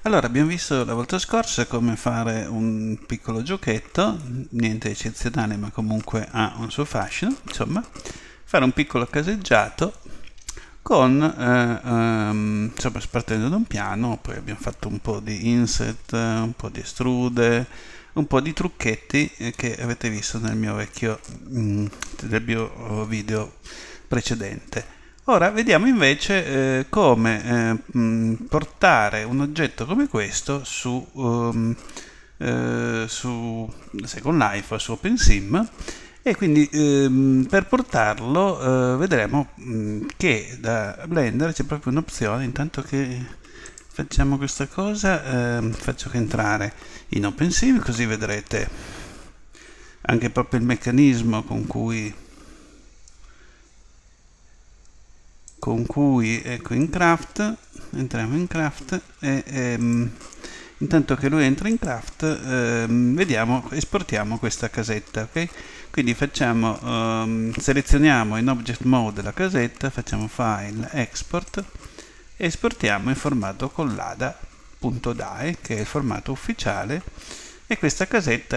Allora, abbiamo visto la volta scorsa come fare un piccolo giochetto, niente di eccezionale, ma comunque ha un suo fascino, insomma, fare un piccolo caseggiato con, insomma, partendo da un piano, poi abbiamo fatto un po' di inset, un po' di estrude, un po' di trucchetti che avete visto nel mio vecchio, del mio video precedente. Ora vediamo invece come portare un oggetto come questo su Second Life, su OpenSim, e quindi per portarlo vedremo che da Blender c'è proprio un'opzione. Intanto che facciamo questa cosa, faccio che entrare in OpenSim, così vedrete anche proprio il meccanismo con cui ecco, in craft entriamo in craft e intanto che lui entra in craft vediamo, esportiamo questa casetta, ok? Quindi facciamo, selezioniamo in object mode la casetta, facciamo file export e esportiamo in formato collada.dai, che è il formato ufficiale, e questa casetta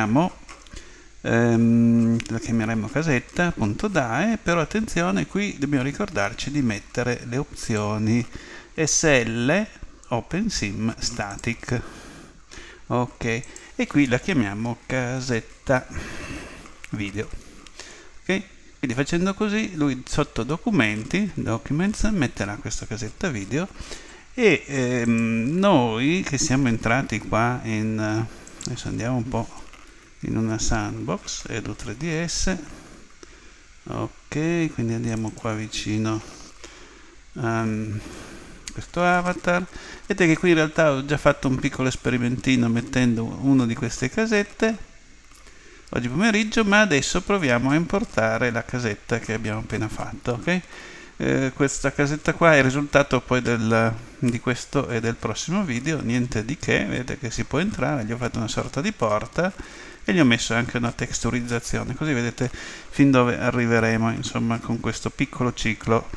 la chiameremo casetta.dae, però attenzione, qui dobbiamo ricordarci di mettere le opzioni SL OpenSim Static, ok, e qui la chiamiamo casetta video, ok. Quindi facendo così lui sotto documenti, documents, metterà questa casetta video e noi che siamo entrati qua adesso andiamo un po' in una sandbox edu 3ds, ok, quindi andiamo qua vicino a questo avatar. Vedete che qui in realtà ho già fatto un piccolo sperimentino mettendo una di queste casette oggi pomeriggio, ma adesso proviamo a importare la casetta che abbiamo appena fatto, ok? Questa casetta qua è il risultato poi di questo e del prossimo video, niente di che. Vedete che si può entrare, gli ho fatto una sorta di porta e gli ho messo anche una texturizzazione, così vedete fin dove arriveremo, insomma, con questo piccolo ciclo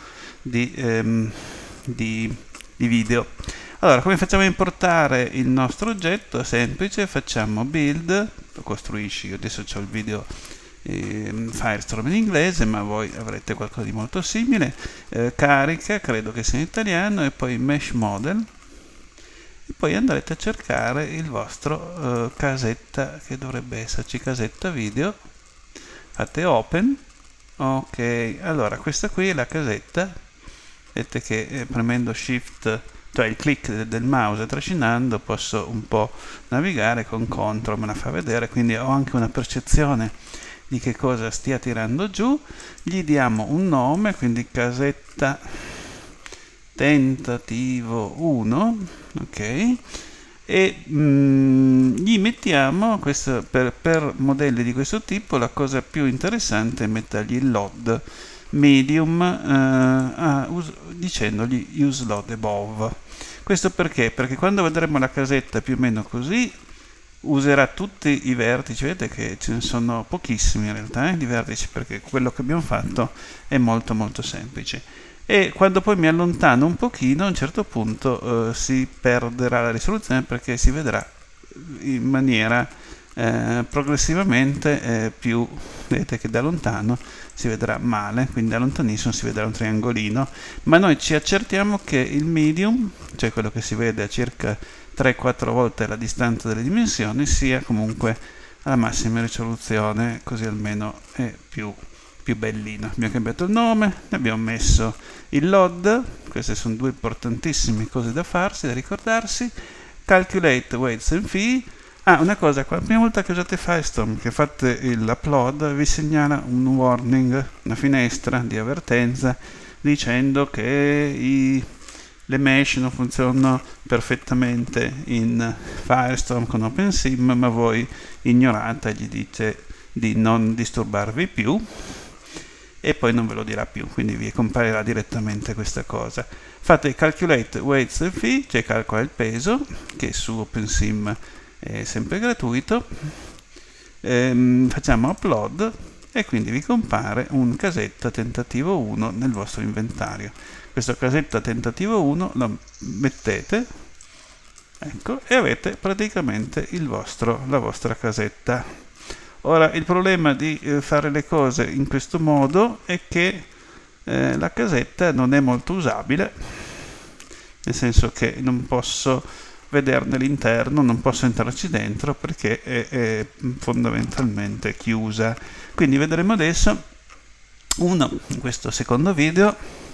di video. Allora, come facciamo a importare il nostro oggetto? Semplice, facciamo build, lo costruisci. Io adesso ho il video Firestorm in inglese, ma voi avrete qualcosa di molto simile. Carica, credo che sia in italiano, e poi mesh model, e poi andrete a cercare il vostro casetta, che dovrebbe esserci casetta video, fate open, ok. Allora questa qui è la casetta, vedete che premendo shift, cioè il click del mouse, trascinando, posso un po' navigare, con control me la fa vedere, quindi ho anche una percezione di che cosa stia tirando giù. Gli diamo un nome, quindi casetta tentativo 1, ok, e gli mettiamo questo, per modelli di questo tipo la cosa più interessante è mettergli il load medium, dicendogli use load above. Questo perché? Perché quando vedremo la casetta più o meno così, userà tutti i vertici. Vedete che ce ne sono pochissimi in realtà di vertici, perché quello che abbiamo fatto è molto molto semplice. E quando poi mi allontano un pochino, a un certo punto si perderà la risoluzione, perché si vedrà in maniera progressivamente più, vedete che da lontano si vedrà male, quindi da lontanissimo si vedrà un triangolino, ma noi ci accertiamo che il medium, cioè quello che si vede a circa 3-4 volte la distanza delle dimensioni, sia comunque alla massima risoluzione, così almeno è più bellino. Abbiamo cambiato il nome, abbiamo messo il load, queste sono due importantissime cose da farsi, da ricordarsi. Calculate weights and fee. Una cosa, la prima volta che usate Firestorm, che fate l'upload, vi segnala un warning, una finestra di avvertenza dicendo che le mesh non funzionano perfettamente in Firestorm con OpenSim, ma voi ignorate, gli dite di non disturbarvi più e poi non ve lo dirà più, quindi vi comparirà direttamente questa cosa. Fate calculate weights and fee, cioè calcola il peso, che su OpenSim è sempre gratuito. Facciamo upload e quindi vi compare un casetta tentativo 1 nel vostro inventario. Questo casetta tentativo 1 lo mettete ecco, e avete praticamente la vostra casetta. Ora, il problema di fare le cose in questo modo è che la casetta non è molto usabile, nel senso che non posso vederne l'interno, non posso entrarci dentro perché è fondamentalmente chiusa. Quindi vedremo adesso in questo secondo video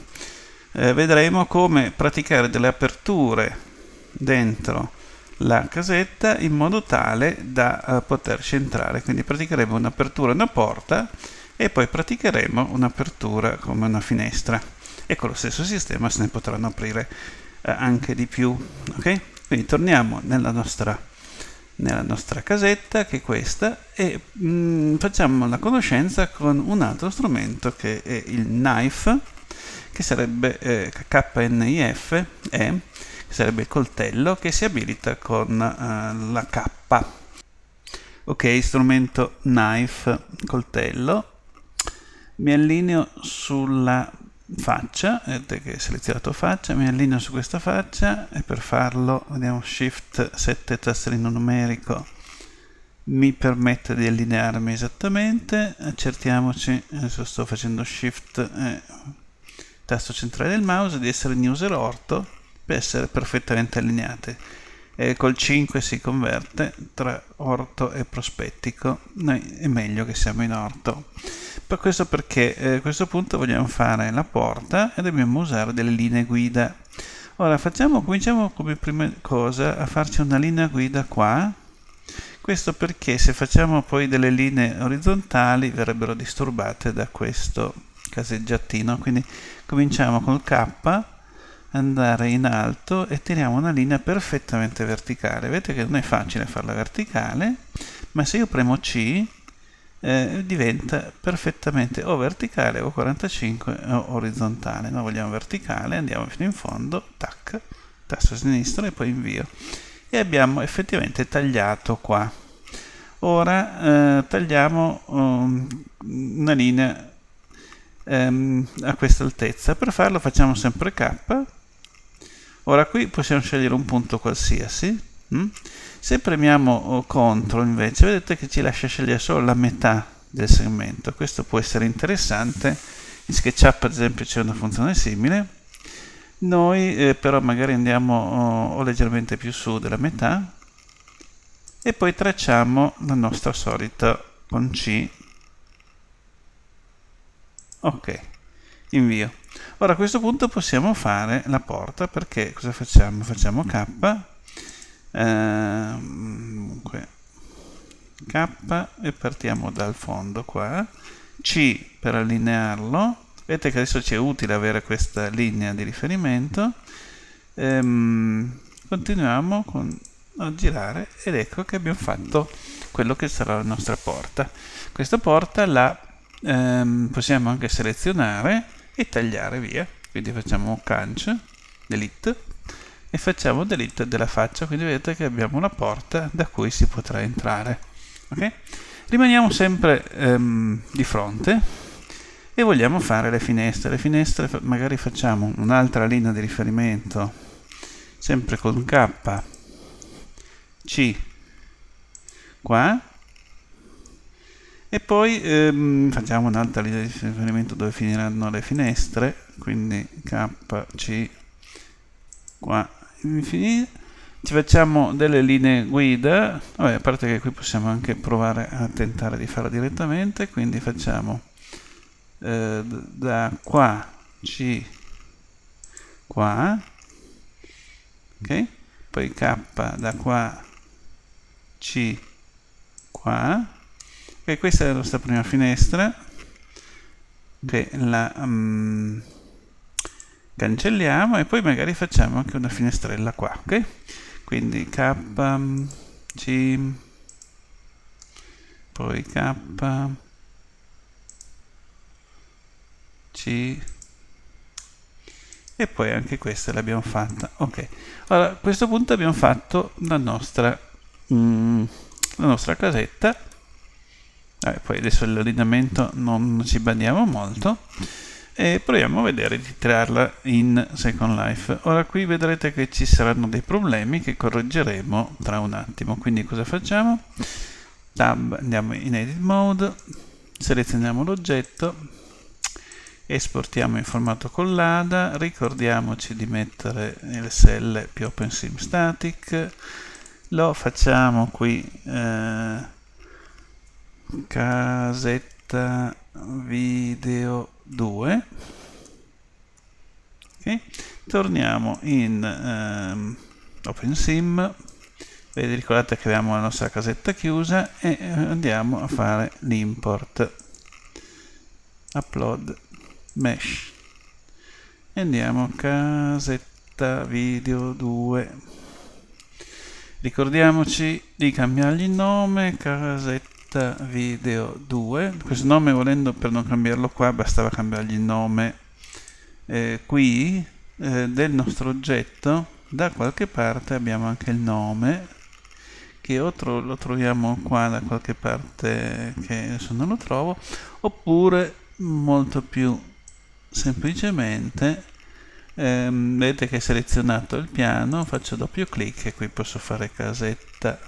vedremo come praticare delle aperture dentro la casetta in modo tale da poterci entrare. Quindi praticheremo un'apertura, una porta, e poi praticheremo un'apertura come una finestra, e con lo stesso sistema se ne potranno aprire anche di più. Ok? Quindi torniamo nella nostra casetta, che è questa, e facciamo la conoscenza con un altro strumento che è il knife, che sarebbe KNIF, che sarebbe il coltello, che si abilita con la K. Ok, strumento knife, coltello. Mi allineo sulla faccia, vedete che ho selezionato faccia, mi allineo su questa faccia, e per farlo vediamo Shift 7 tastierino numerico mi permette di allinearmi esattamente. Accertiamoci, adesso sto facendo Shift tasto centrale del mouse, di essere in user orto per essere perfettamente allineate. Col 5 si converte tra orto e prospettico, noi è meglio che siamo in orto. Per questo, perché a questo punto vogliamo fare la porta e dobbiamo usare delle linee guida. Ora cominciamo come prima cosa a farci una linea guida qua. Questo perché se facciamo poi delle linee orizzontali verrebbero disturbate da questo caseggiatino. Quindi cominciamo col K, andare in alto e tiriamo una linea perfettamente verticale. Vedete che non è facile farla verticale, ma se io premo C diventa perfettamente o verticale o 45 o orizzontale. Noi vogliamo verticale, andiamo fino in fondo, tac, tasto sinistro e poi invio, e abbiamo effettivamente tagliato qua. Ora tagliamo una linea a questa altezza. Per farlo facciamo sempre K. Ora qui possiamo scegliere un punto qualsiasi. Se premiamo CTRL invece vedete che ci lascia scegliere solo la metà del segmento. Questo può essere interessante. In SketchUp ad esempio c'è una funzione simile. Noi però magari andiamo o leggermente più su della metà, e poi tracciamo la nostra solita con C. Ok, invio. Ora a questo punto possiamo fare la porta, perché cosa facciamo? Facciamo K, K e partiamo dal fondo qua, C per allinearlo. Vedete che adesso ci è utile avere questa linea di riferimento. Continuiamo a girare ed ecco che abbiamo fatto quello che sarà la nostra porta. Questa porta la possiamo anche selezionare e tagliare via. Quindi facciamo Canc, Delete, e facciamo Delete della faccia. Quindi vedete che abbiamo una porta da cui si potrà entrare. Okay? Rimaniamo sempre di fronte e vogliamo fare le finestre. Le finestre magari facciamo un'altra linea di riferimento, sempre con K, C qua, e poi facciamo un'altra linea di riferimento dove finiranno le finestre, quindi K, C qua, infinite. Ci facciamo delle linee guida. Vabbè, a parte che qui possiamo anche provare a tentare di farlo direttamente, quindi facciamo da qua C qua, ok, poi K da qua C qua, e questa è la nostra prima finestra che la cancelliamo, e poi magari facciamo anche una finestrella qua, ok? Quindi K, C, poi K, C, e poi anche questa l'abbiamo fatta. Ok, allora a questo punto abbiamo fatto la nostra casetta. Poi adesso l'allineamento non ci badiamo molto. e proviamo a vedere di tirarla in Second Life. Ora qui vedrete che ci saranno dei problemi che correggeremo tra un attimo. Quindi cosa facciamo? Tab, andiamo in Edit Mode, selezioniamo l'oggetto, esportiamo in formato collada, ricordiamoci di mettere il SL più OpenSim Static, lo facciamo qui casetta video 2. Okay. Torniamo in OpenSim. Ricordate che abbiamo la nostra casetta chiusa e andiamo a fare l'import. Upload mesh e andiamo casetta video 2. Ricordiamoci di cambiargli il nome, casetta video 2. Questo nome, volendo, per non cambiarlo qua, bastava cambiargli il nome qui del nostro oggetto. Da qualche parte abbiamo anche il nome, che o lo troviamo qua da qualche parte, che adesso non lo trovo, oppure molto più semplicemente vedete che è selezionato il piano, faccio doppio clic e qui posso fare casetta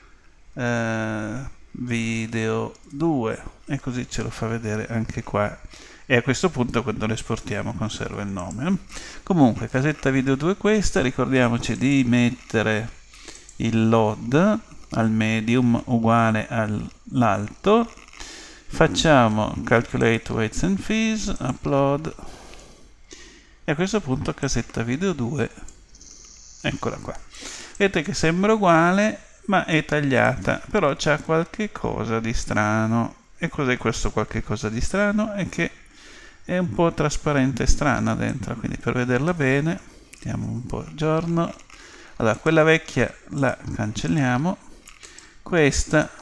video 2 e così ce lo fa vedere anche qua, e a questo punto quando lo esportiamo conserva il nome. Comunque casetta video 2 questa, ricordiamoci di mettere il load al medium uguale all'alto, facciamo calculate weights and fees, upload, e a questo punto casetta video 2, eccola qua. Vedete che sembra uguale ma è tagliata, però c'ha qualche cosa di strano. E cos'è questo qualche cosa di strano? È che è un po' trasparente e strana dentro, quindi per vederla bene diamo un po' giorno. Allora, quella vecchia la cancelliamo, questa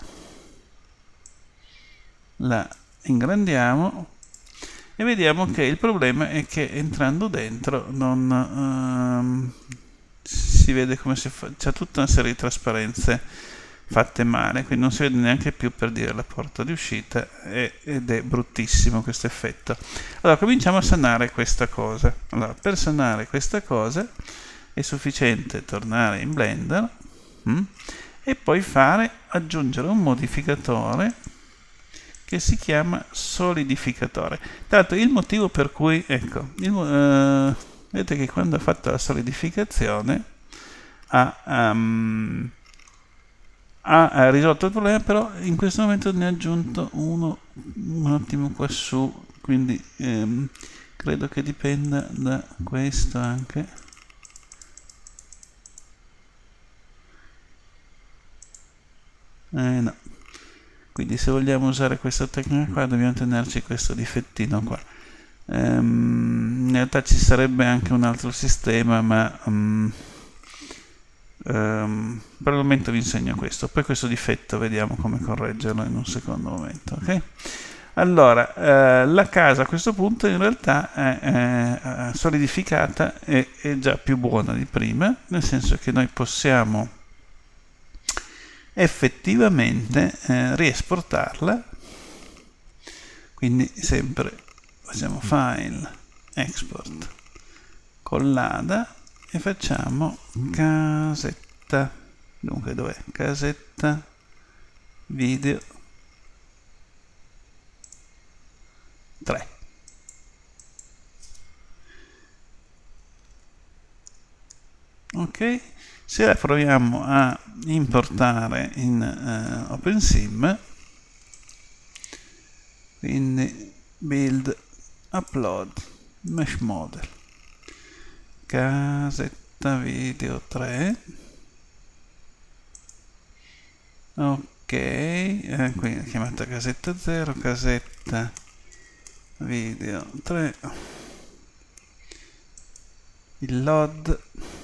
la ingrandiamo e vediamo che il problema è che entrando dentro non si vede come se c'è tutta una serie di trasparenze fatte male, quindi non si vede neanche più, per dire, la porta di uscita, ed è bruttissimo questo effetto. Allora cominciamo a sanare questa cosa. Allora, per sanare questa cosa è sufficiente tornare in Blender e poi aggiungere un modificatore che si chiama solidificatore. Tanto il motivo per cui, ecco, vedete che quando ha fatto la solidificazione ha risolto il problema, però in questo momento ne ha aggiunto uno un attimo qua su, quindi credo che dipenda da questo anche. No, quindi se vogliamo usare questa tecnica qua dobbiamo tenerci questo difettino qua. In realtà ci sarebbe anche un altro sistema, ma per il momento vi insegno questo, poi questo difetto vediamo come correggerlo in un secondo momento. Ok? Allora, la casa a questo punto in realtà è solidificata e è già più buona di prima, nel senso che noi possiamo effettivamente riesportarla, quindi sempre facciamo file, export, collada e facciamo casetta, dunque dov'è? Casetta video 3. Ok, se la proviamo a importare in OpenSim, quindi build, upload, mesh model, casetta video 3, ok, qui chiamata casetta 0, casetta video 3, il load,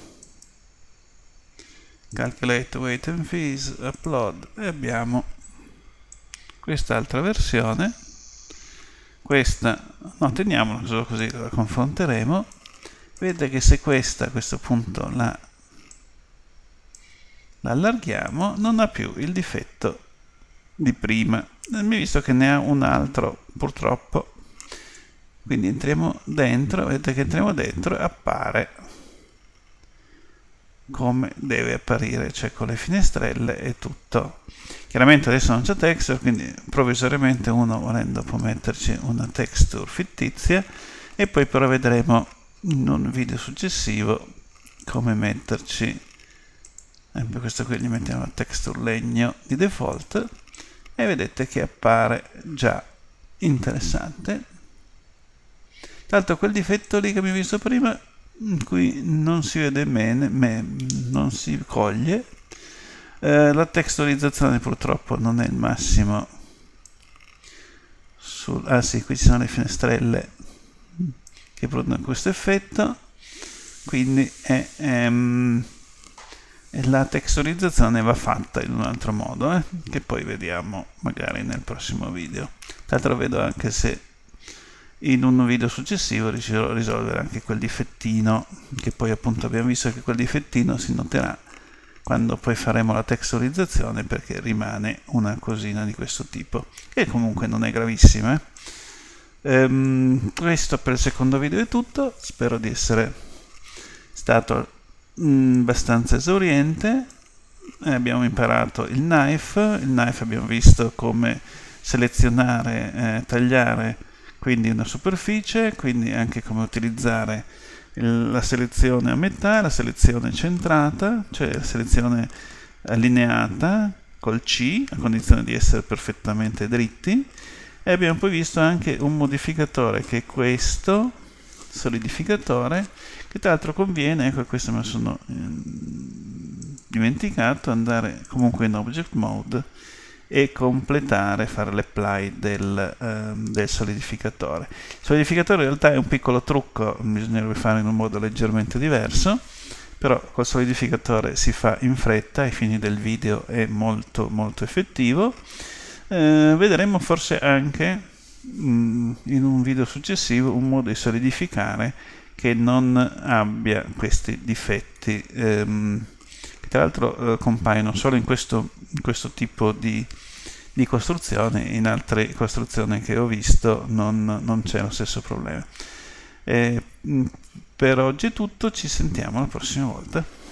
calculate weight and fees, upload, e abbiamo quest'altra versione. Questa no, teniamola solo così la confronteremo. Vedete che se questa a questo punto la allarghiamo non ha più il difetto di prima, visto che ne ha un altro purtroppo Quindi entriamo dentro, vedete che entriamo dentro e appare come deve apparire, cioè con le finestrelle e tutto. Chiaramente adesso non c'è texture, quindi provvisoriamente uno volendo può metterci una texture fittizia, e poi però vedremo in un video successivo come metterci, per questo qui gli mettiamo la texture legno di default, e vedete che appare già interessante. Tra l'altro quel difetto lì che abbiamo visto prima, qui non si vede bene, non si coglie. La texturizzazione purtroppo non è il massimo. Ah sì, qui ci sono le finestrelle che producono questo effetto, quindi la texturizzazione va fatta in un altro modo, che poi vediamo magari nel prossimo video. Tra l'altro vedo anche se in un video successivo riuscirò a risolvere anche quel difettino, che poi appunto abbiamo visto che quel difettino si noterà quando poi faremo la texturizzazione, perché rimane una cosina di questo tipo, che comunque non è gravissima. Questo per il secondo video è tutto, spero di essere stato abbastanza esauriente. Abbiamo imparato il knife abbiamo visto come selezionare, tagliare quindi una superficie, quindi anche come utilizzare la selezione a metà, la selezione centrata, cioè la selezione allineata col C, a condizione di essere perfettamente dritti. E abbiamo poi visto anche un modificatore che è questo solidificatore, che tra l'altro conviene, ecco questo me lo sono dimenticato, andare comunque in object mode e completare, fare l'apply del solidificatore. Il solidificatore in realtà è un piccolo trucco, bisognerebbe fare in un modo leggermente diverso, però col solidificatore si fa in fretta, ai fini del video è molto molto effettivo. Vedremo forse anche in un video successivo un modo di solidificare che non abbia questi difetti, che tra l'altro compaiono solo in questo tipo di costruzione. In altre costruzioni che ho visto non c'è lo stesso problema. Per oggi è tutto, ci sentiamo la prossima volta.